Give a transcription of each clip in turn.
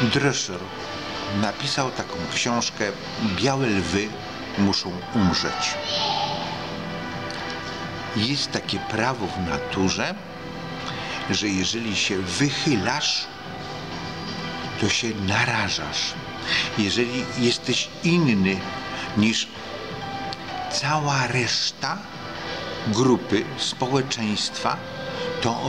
Drescher napisał taką książkę Białe lwy muszą umrzeć. Jest takie prawo w naturze, że jeżeli się wychylasz, to się narażasz. Jeżeli jesteś inny niż cała reszta grupy, społeczeństwa, to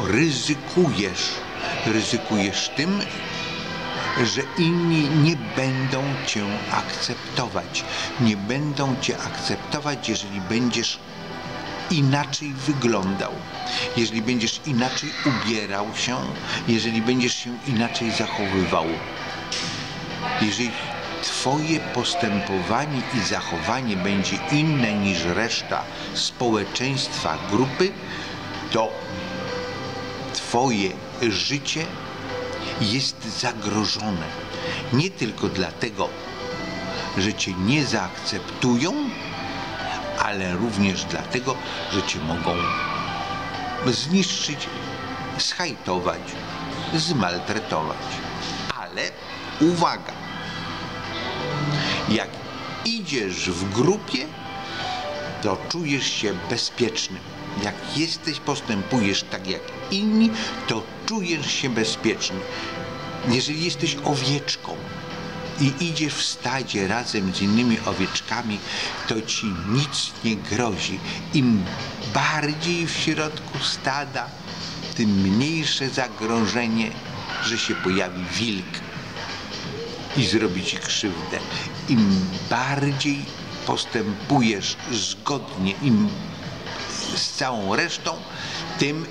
ryzykujesz tym, że inni nie będą cię akceptować. Nie będą cię akceptować, jeżeli będziesz inaczej wyglądał, jeżeli będziesz inaczej ubierał się, jeżeli będziesz się inaczej zachowywał. Jeżeli twoje postępowanie i zachowanie będzie inne niż reszta społeczeństwa, grupy, to twoje życie jest zagrożone. Nie tylko dlatego, że cię nie zaakceptują, ale również dlatego, że cię mogą zniszczyć, zhejtować, zmaltretować. Ale uwaga! Jak idziesz w grupie, to czujesz się bezpieczny. Jak postępujesz tak jak inni, to czujesz się bezpieczny. Jeżeli jesteś owieczką i idziesz w stadzie razem z innymi owieczkami, to ci nic nie grozi. Im bardziej w środku stada, tym mniejsze zagrożenie, że się pojawi wilk i zrobi ci krzywdę. Im bardziej postępujesz zgodnie z całą resztą, tym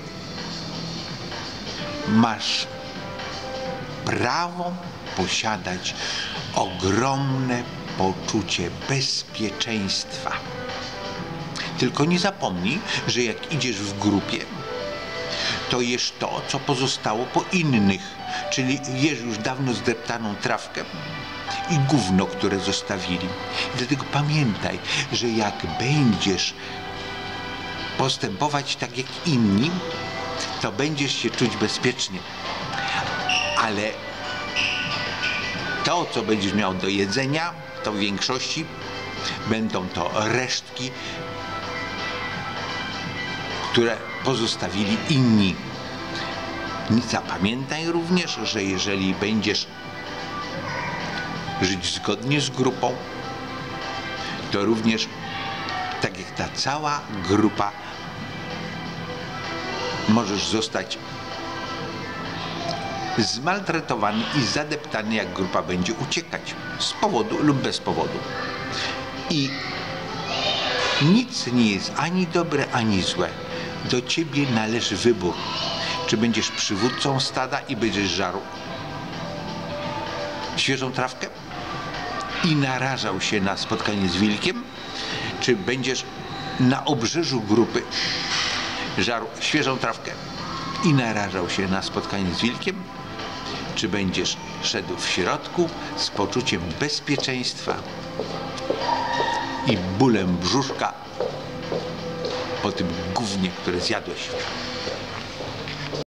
masz prawo posiadać ogromne poczucie bezpieczeństwa. Tylko nie zapomnij, że jak idziesz w grupie, to jesz to, co pozostało po innych, czyli jesz już dawno zdeptaną trawkę i gówno, które zostawili. I dlatego pamiętaj, że jak będziesz postępować tak jak inni, to będziesz się czuć bezpiecznie. Ale to, co będziesz miał do jedzenia, to w większości będą to resztki, które pozostawili inni. Zapamiętaj również, że jeżeli będziesz żyć zgodnie z grupą, to również tak jak ta cała grupa możesz zostać zmaltretowany i zadeptany, jak grupa będzie uciekać z powodu lub bez powodu. I nic nie jest ani dobre, ani złe. Do ciebie należy wybór. Czy będziesz przywódcą stada i będziesz żarł świeżą trawkę i narażał się na spotkanie z wilkiem, czy będziesz na obrzeżu grupy żarł świeżą trawkę i narażał się na spotkanie z wilkiem, czy będziesz szedł w środku z poczuciem bezpieczeństwa i bólem brzuszka po tym gównie, które zjadłeś.